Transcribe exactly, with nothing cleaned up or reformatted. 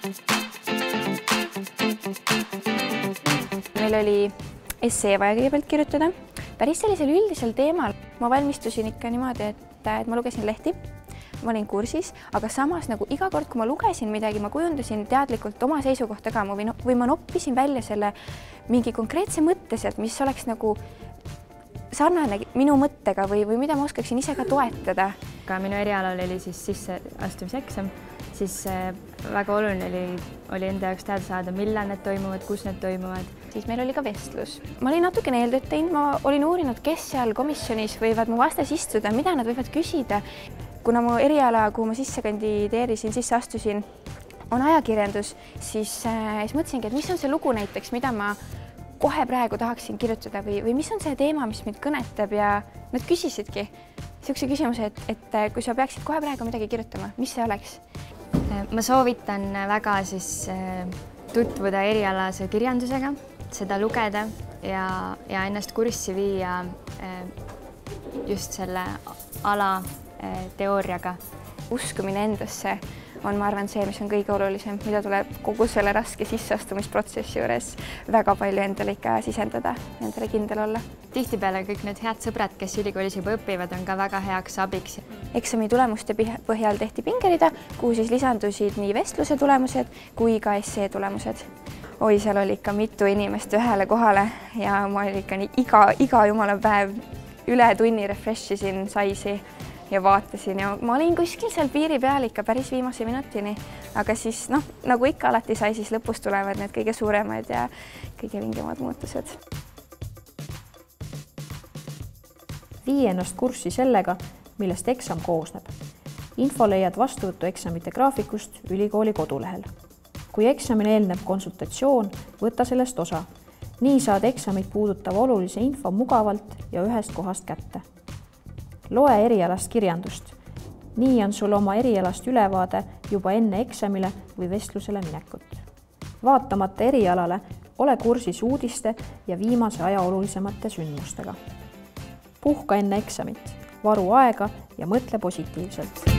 Meil oli essee vaja kõigepealt kirjutada. Päris sellisel üldisel teemal ma valmistusin ikka niimoodi, et, et ma lugesin lehti, ma olin kursis, aga samas nagu iga kord, kui ma lugesin midagi, ma kujundasin teadlikult oma seisukohta ka või, või ma noppisin välja selle mingi konkreetse mõtte sealt, mis oleks nagu sarnane minu mõttega või, või mida ma oskaksin ise ka toetada. Ka minu erialal oli siis sisseastumiseksam, siis väga oluline oli, oli enda jaoks teada saada, millal need toimuvad, kus need toimuvad. Siis meil oli ka vestlus. Ma olin natukene eeltööd teinud, ma olin uurinud, kes seal komisjonis võivad mu vastas istuda, mida nad võivad küsida. Kuna mu eriala, kuhu ma sisse kandideerisin, sisse astusin, on ajakirjandus, siis, siis mõtlesingi, et mis on see lugu näiteks, mida ma kohe praegu tahaksin kirjutada või, või mis on see teema, mis mind kõnetab ja nad küsisidki niisuguse küsimuse, et, et kui sa peaksid kohe praegu midagi kirjutama, mis see oleks? Ma soovitan väga siis tutvuda erialase kirjandusega, seda lugeda ja, ja ennast kurssi viia just selle ala teooriaga. Uskumine endasse on, ma arvan, see, mis on kõige olulisem, mida tuleb kogu selle raske sisseastumisprotsessi juures väga palju endale ikka sisendada, endale kindel olla. Tihtipeale kõik need head sõbrad, kes ülikoolis juba õpivad, on ka väga heaks abiks. Eksami tulemuste põhjal tehti pingerida, kuhu siis lisandusid nii vestluse tulemused kui ka essee tulemused. Oi, seal oli ikka mitu inimest ühele kohale ja ma olin ikka nii iga, iga jumala päev üle tunni refreshisin saisi ja vaatasin ja ma olin kuskil seal piiri peal ikka päris viimase minutini, aga siis noh, nagu ikka alati sai, siis lõpus tulevad need kõige suuremad ja kõige vingemad muutused. Vii ennast kurssi sellega, millest eksam koosneb. Info leiad vastuvõtueksamite graafikust ülikooli kodulehel. Kui eksamile eelneb konsultatsioon, võta sellest osa. Nii saad eksamit puudutava olulise info mugavalt ja ühest kohast kätte. Loe erialast kirjandust. Nii on sul oma erialast ülevaade juba enne eksamile või vestlusele minekut. Vaatamata erialale, ole kursis uudiste ja viimase aja olulisemate sündmustega. Puhka enne eksamit, varu aega ja mõtle positiivselt.